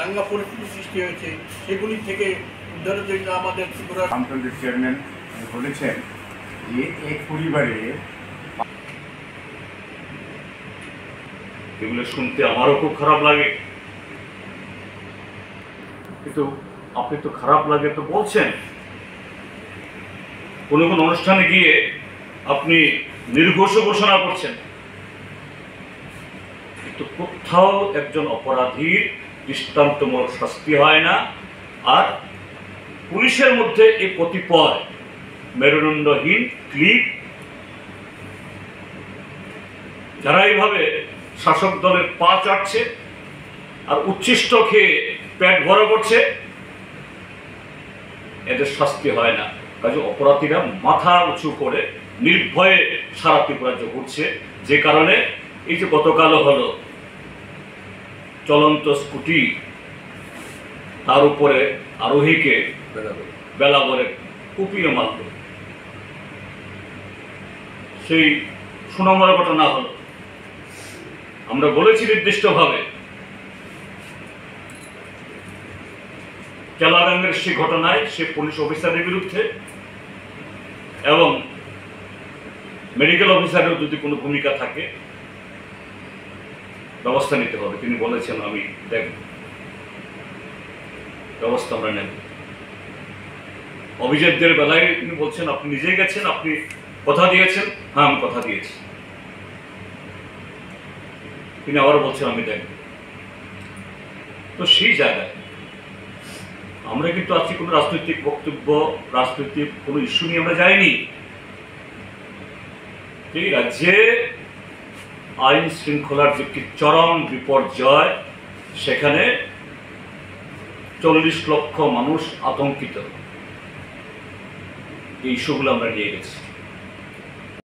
দাঙ্গা পরিস্থিতি সৃষ্টি হয়েছে সেগুলি থেকে উদ্ধারের জন্য আমাদের ত্রিপুরা আমতন্ত্রের চেয়ারম্যান বলেছেন যে এক পরিবারে এগুলো শুনতে আমারও খুব খারাপ লাগে, কিন্তু আপনি তো খারাপ লাগে তো বলছেন, কোনো কোনো অনুষ্ঠানে গিয়ে আপনি নির্ঘোষ ঘোষণা করছেন, কিন্তু কোথাও একজন অপরাধীর দৃষ্টান্তমূলক শাস্তি হয় না। আর পুলিশের মধ্যে এই কতিপয় মেরুদণ্ডহীন ক্লিপ যারা এইভাবে শাসক দলের পা চাটছে আর উচ্ছিষ্ট খেয়ে পেট ভরা করছে, এদের শাস্তি হয় না। কাজে অপরাধীরা মাথা উঁচু করে নির্ভয়ে সারা ত্রিপুরা ঘুরছে, যে কারণে এই যে গতকালও হলো চলন্ত স্কুটি, তার উপরে আরোহীকে বেলা করে কুপিয়ে মারল, সেই সুনামের ঘটনা হলো। আমরা বলেছি নির্দিষ্টভাবে কেলাগাঙ্গের সেই ঘটনায় সে পুলিশ অফিসারের বিরুদ্ধে এবং মেডিকেল অফিসারের যদি কোনো ভূমিকা থাকে ব্যবস্থা নিতে হবে। তিনি বলেছেন আমি দেখব, ব্যবস্থা আমরা নেব। অভিজিৎদের বেলায় তিনি বলছেন আপনি নিজে গেছেন, আপনি কথা দিয়েছেন। হ্যাঁ, আমি কথা দিয়েছি। তিনি আবার বলছেন আমি দেখব। তো সেই জায়গায় আমরা কিন্তু আজকে কোনো রাজনৈতিক বক্তব্য, রাজনৈতিক কোনো ইস্যু নিয়ে আমরা যাইনি। এই রাজ্যে আইন শৃঙ্খলার যে একটি চরম বিপর্যয়, সেখানে 40 লক্ষ মানুষ আতঙ্কিত, এই ইস্যুগুলো আমরা নিয়ে গেছি।